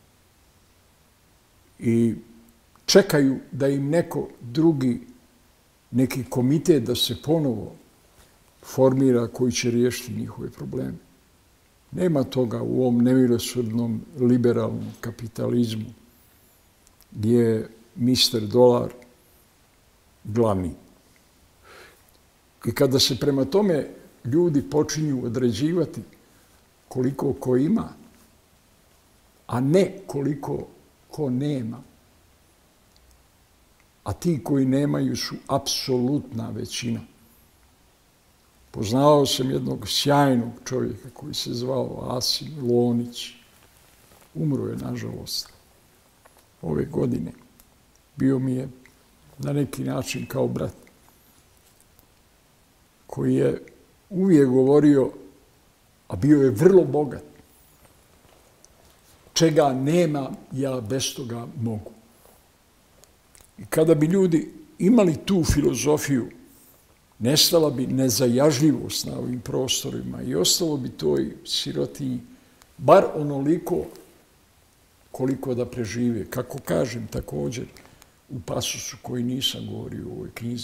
Speaker 2: i čekaju da im neko drugi, neki komitet da se ponovo formira koji će riješiti njihove probleme. Nema toga u ovom nemilosrdnom liberalnom kapitalizmu gdje je mister dolar glavni. I kada se prema tome ljudi počinju određivati koliko ko ima, a ne koliko ko nema, a ti koji nemaju su apsolutna većina. Poznavao sam jednog sjajnog čovjeka koji se zvao Asim Lonić. Umro je, nažalost, ove godine. Bio mi je na neki način kao brat, koji je uvijek govorio, a bio je vrlo bogat, čega nema, ja bez toga mogu. I kada bi ljudi imali tu filozofiju, nestala bi nezajažljivost na ovim prostorima i ostalo bi toj sirotiji bar onoliko koliko da prežive. Kako kažem također u pasusu koji nisam govorio u ovoj knjizi.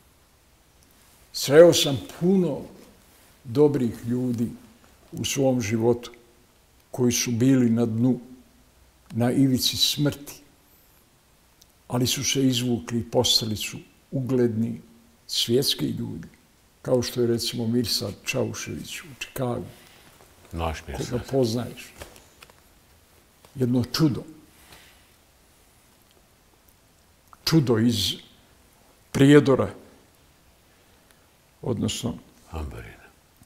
Speaker 2: Sreo sam puno dobrih ljudi u svom životu koji su bili na dnu, na ivici smrti, ali su se izvukli i postali su ugledni svjetski ljudi, kao što je recimo Mirsad Čaušević u Čikagu.
Speaker 3: Naš Mirsad.
Speaker 2: Koga poznaješ. Jedno čudo. Čudo iz Prijedora, odnosno
Speaker 3: Ambarina.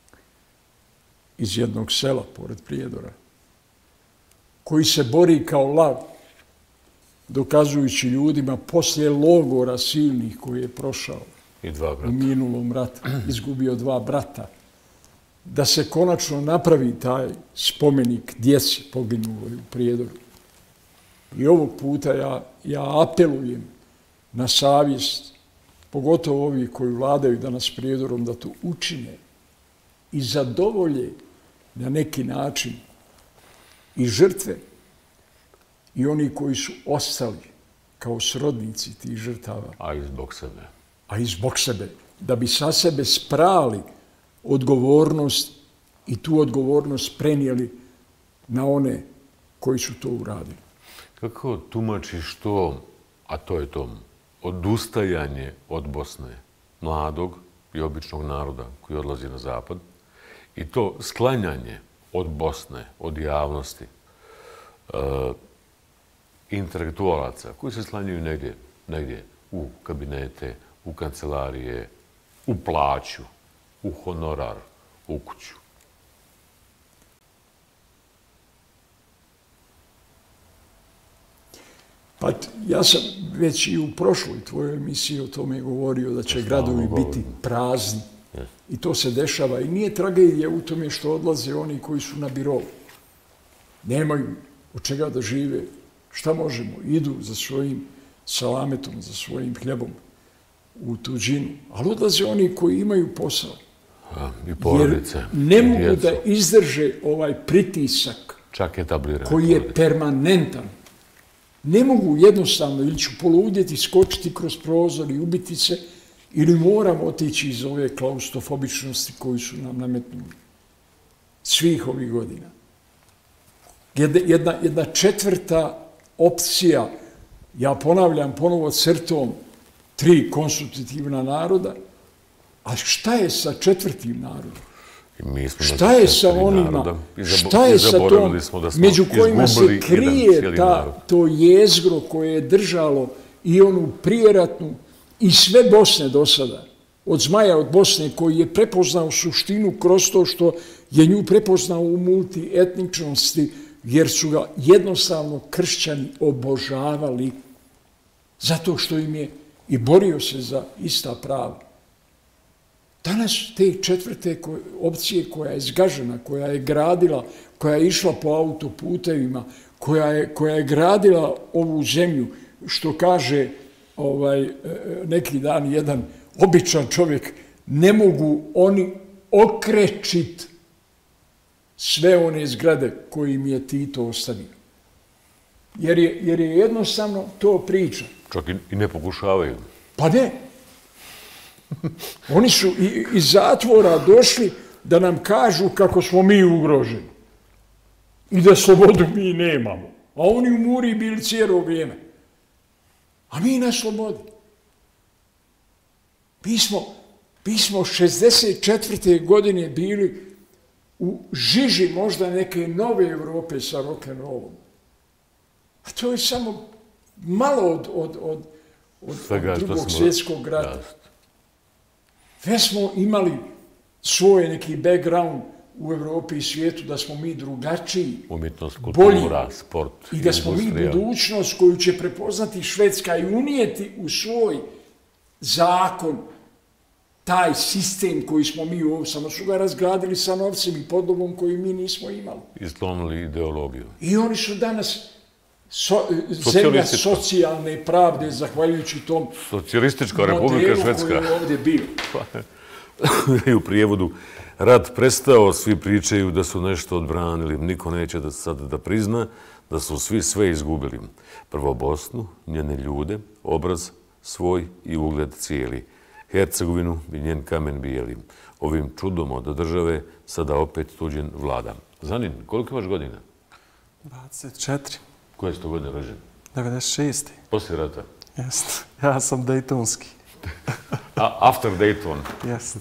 Speaker 2: Iz jednog sela pored Prijedora, koji se bori kao lav, dokazujući ljudima poslije logora silnih koji je prošao u minulom ratu, izgubio 2 brata, da se konačno napravi taj spomenik djeci poginuloj u Prijedoru. I ovog puta ja apelujem na savjest, pogotovo ovi koji vladaju danas Prijedorom, da to učine i zadovolje na neki način i žrtve i oni koji su ostali kao srodnici tih žrtava.
Speaker 3: A i zbog sebe.
Speaker 2: A i zbog sebe. Da bi sa sebe sprali odgovornost i tu odgovornost prenijeli na one koji su to uradili.
Speaker 3: Kako tumačiš to, a to je to, odustajanje od Bosne, mladog i običnog naroda koji odlazi na zapad, i to sklanjanje od Bosne, od javnosti, intelektualaca koji se sklanjaju negdje u kabinete, u kancelarije, u plaću, u honorar, u kuću.
Speaker 2: Pa ja sam već i u prošloj tvojoj emisiji o tome govorio da će gradovi biti prazni. I to se dešava. I nije tragedija u tome što odlaze oni koji su na birou. Nemaju od čega da žive. Šta možemo? Idu za svojim salametom, za svojim hljebom u tuđinu. Ali odlaze oni koji imaju posao.
Speaker 3: I porodice.
Speaker 2: Jer ne mogu da izdrže ovaj pritisak koji je permanentan. Ne mogu jednostavno, ili ću poludjeti, skočiti kroz prozor i ubiti se, ili moramo otići iz ove klaustrofobičnosti koju su nam nametnuli svih ovih godina. Jedna četvrta opcija, ja ponavljam ponovo crtom 3 konstitutivna naroda, a šta je sa četvrtim narodom? Šta je sa onima, šta je sa tom, među kojima se krije to jezgro koje je držalo i onu prijeratnu i sve Bosne do sada, od Zmaja od Bosne, koji je prepoznao suštinu kroz to što je nju prepoznao u multietničnosti, jer su ga jednostavno kršćani obožavali, zato što im je i borio se za ista prava. Danas te četvrte opcije koja je zgažena, koja je gradila, koja je išla po autoputevima, koja je gradila ovu zemlju, što kaže neki dan jedan običan čovjek, ne mogu oni okrečiti sve one zgrade koje im je Tito ostavio. Jer je jednostavno to priča.
Speaker 3: Čak i ne pokušavaju.
Speaker 2: Pa ne. Oni su iz zatvora došli da nam kažu kako smo mi ugroženi. I da slobodu mi nemamo. A oni u Muri bili cijelo vrijeme. A mi na slobodi. Mi smo 64. godine bili u žiži možda neke nove Evrope sa rock'n'rollom. A to je samo malo od drugog svjetskog rata. Već smo imali svoj neki background u Evropi i svijetu, da smo mi drugačiji,
Speaker 3: umjetnost,
Speaker 2: bolji,
Speaker 3: kultura, sport,
Speaker 2: i da smo mi budućnost koju će prepoznati Švedska i unijeti u svoj zakon taj sistem koji smo mi u ovom, samo su ga razgradili sa novcem i podlogom koju mi nismo imali.
Speaker 3: Isklonili ideologiju.
Speaker 2: I oni su danas zemlja socijalne pravde, zahvaljujući tom
Speaker 3: Socijalistička Republika Švedska.
Speaker 2: Modelu koji je ovdje bio.
Speaker 3: I u prijevodu, rat prestao, svi pričaju da su nešto odbranili, niko neće sad da prizna da su svi sve izgubili. Prvo Bosnu, njene ljude, obraz svoj i ugled cijeli. Hercegovinu i njen kamen bijeli. Ovim čudom od države sada opet tuđen vlada. Zanin, koliko imaš godina?
Speaker 1: 24.
Speaker 3: Koje su to godine rođen?
Speaker 1: 96.
Speaker 3: Poslije rata?
Speaker 1: Jest. Ja sam dejtonski.
Speaker 3: After Dayton?
Speaker 1: Jest.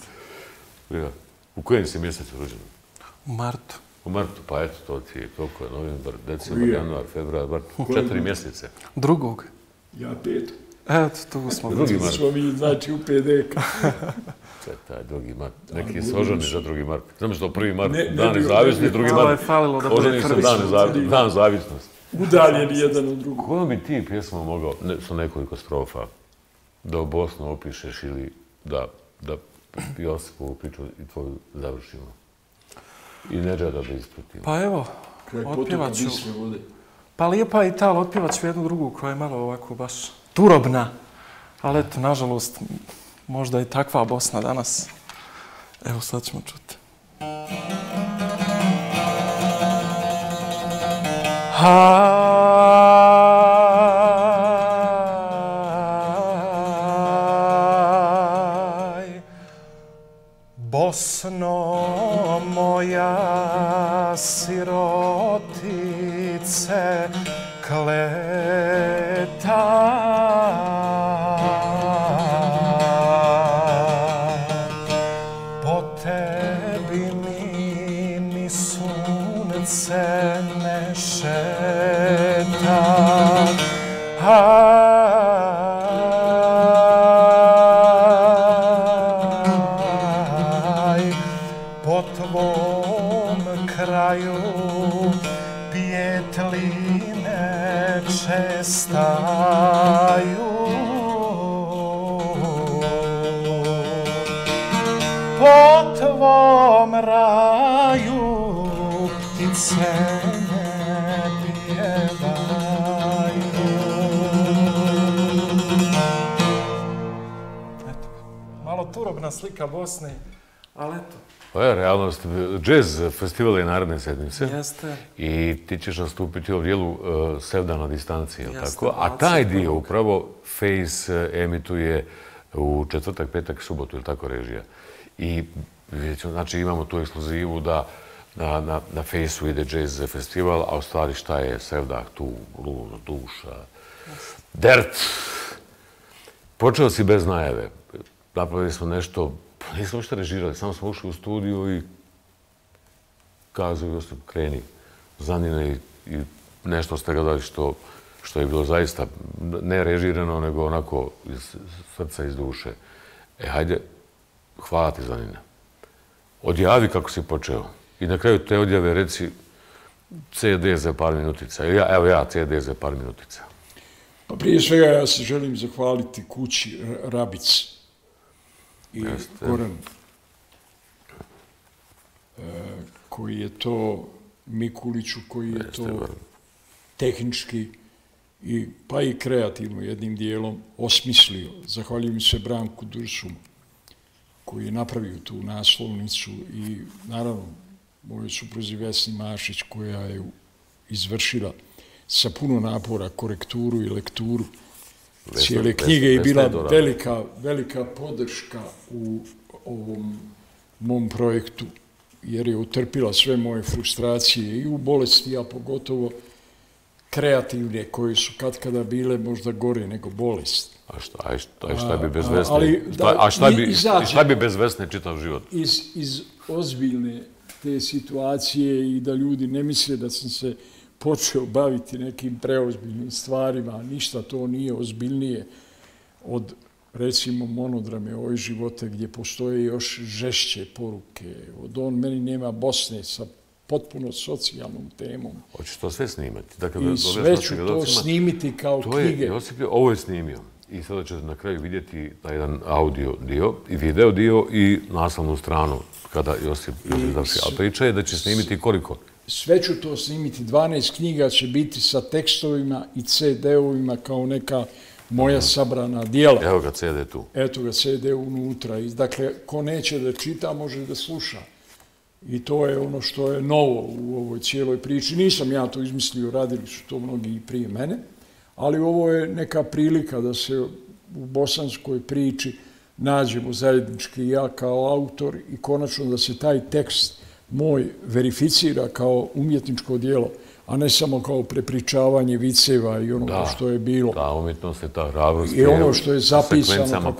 Speaker 3: U kojem si mjesecu rođen?
Speaker 1: U martu.
Speaker 3: U martu, pa eto, to ti je koliko je novembar, decembar, januar, februar, 4 mjesece.
Speaker 1: Drugog.
Speaker 2: Ja 5.
Speaker 1: Eto, tu smo.
Speaker 3: Drugi mart.
Speaker 2: Smo mi, znači, u PDK.
Speaker 3: To je taj drugi mart. Neki se oženi za drugi mart. Znam što prvi mart, dan nezavisnosti, drugi mart. Oženi se dan zavisnosti.
Speaker 2: Udaljeni jedan od drugog.
Speaker 3: Koju bi ti pjesmu mogao, su nekoliko strofa, da u Bosnu opišeš ili da Josipovu priču i tvoju završimo? I Nedžada da ispratim.
Speaker 1: Pa evo, otpjevat ću. Pa lijepa je i ta, ali otpjevat ću jednu drugu koja je malo ovako baš turobna. Ali eto, nažalost, možda i takva Bosna danas. Evo, sad ćemo čuti. Haj, Bosno moja sirotice kleta, po tebi mi ni sunce ne šeta. Haj, po tvom kraju pijetline čestaju. Po tvom raju ptice ne pjevaju. Eto, malo turobna slika Bosne, ali eto.
Speaker 3: Pa je realnost. Jazz festival je naredne sedmice.
Speaker 1: Jeste.
Speaker 3: I ti ćeš nastupiti u dijelu Sevda na distanciji, je li tako? A taj dio upravo Face emituje u četvrtak, petak, subotu, ili tako režija. I znači imamo tu ekskluzivu da na Fejsu ide jazz festival, a u stvari šta je Sevdah tu, Luna, Duša, Dert. Počeo si bez najave. Napravili smo nešto, nismo uopšte režirali, samo smo ušli u studiju i kazali Josip, kreni, zanine i nešto ste ga dali što je bilo zaista ne režirano, nego onako iz srca, iz duše. Hajde, hvala ti, Zanina. Odjavi kako si počeo. I na kraju te odjave reci CD za par minutica. Evo ja, CD za par minutica.
Speaker 2: Pa prije svega ja se želim zahvaliti kući Rabic i Goran, koji je to, Mikuliću, koji je to tehnički pa i kreativno jednim dijelom osmislio. Zahvaljujem se Branku Dursumu, koji je napravio tu naslovnicu i naravno mojoj supruzi Vesni Mašić, koja je izvršila sa puno napora korekturu i lekturu cijele knjige i bila velika podrška u ovom mom projektu, jer je utrpila sve moje frustracije i u bolesti, a pogotovo kreativne, koje su katkada bile možda gore nego bolest.
Speaker 3: A šta bi bez Vesne? Šta bi bez Vesne čitav život?
Speaker 2: Iz ozbiljne te situacije i da ljudi ne misle da sam se počeo baviti nekim preozbiljnim stvarima, ništa to nije ozbiljnije od, recimo, Monodrame Oj živote, gdje postoje još žešće poruke. Od On meni nema Bosne sa potpuno socijalnom temom.
Speaker 3: Hoćeš to sve snimati?
Speaker 2: I sve ću to snimiti kao knjige.
Speaker 3: Josip je ovo je snimio. I sada ćete na kraju vidjeti taj jedan audio dio i video dio i naslovnu stranu kada Josip završi. A priča je da će snimiti koliko?
Speaker 2: Sve ću to snimiti. 12 knjiga će biti sa tekstovima i CD-ovima kao neka moja sabrana dijela.
Speaker 3: Evo ga CD tu.
Speaker 2: Eto ga CD unutra. Dakle, ko neće da čita, može da sluša. I to je ono što je novo u ovoj cijeloj priči. Nisam ja to izmislio, radili su to mnogi i prije mene, ali ovo je neka prilika da se u bosanskoj priči nađemo zajednički, ja kao autor, i konačno da se taj tekst moj verificira kao umjetničko djelo, a ne samo kao prepričavanje viceva i onoga što je bilo.
Speaker 3: Da, umjetnost je ta hrabrost.
Speaker 2: I ono što je zapisano,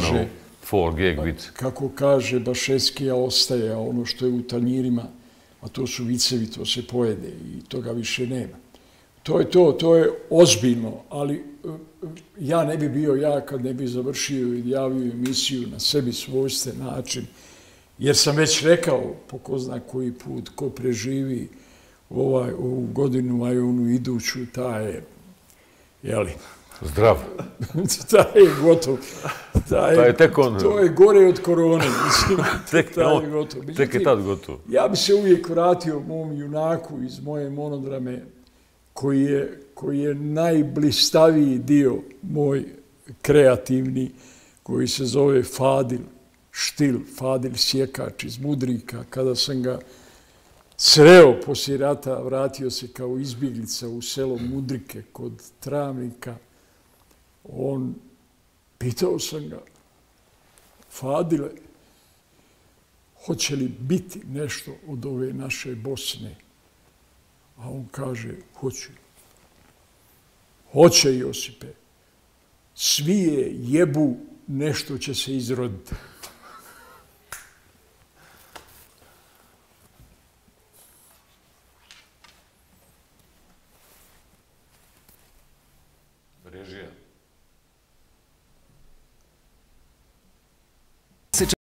Speaker 2: kako kaže Bašeskija, ostaje, a ono što je u tanjirima, a to su vicevi, to se pojede i toga više nema. To je ozbiljno, ali ja ne bi bio ja kad ne bi završio i javio emisiju na sebi svojstven način, jer sam već rekao, po ko zna koji put, ko preživi ovu godinu, a i onu iduću, taj je, jeli?
Speaker 3: Zdrav.
Speaker 2: Taj je gotov.
Speaker 3: Taj je tek on.
Speaker 2: To je gore od korone, mislim.
Speaker 3: Tek je tad gotov.
Speaker 2: Ja bi se uvijek vratio mom junaku iz moje monodrame, koji je najblistaviji dio moj kreativni, koji se zove Fadil Štil, Fadil Sjekač iz Mudrika. Kada sam ga sreo poslije rata, vratio se kao izbjeglica u selo Mudrike kod Travnika. Pitao sam ga, Fadile, hoće li biti nešto od ove naše Bosne? A on kaže, hoće. Hoće, Josipe. Svi je jebu, nešto će se izroditi.
Speaker 3: Režija.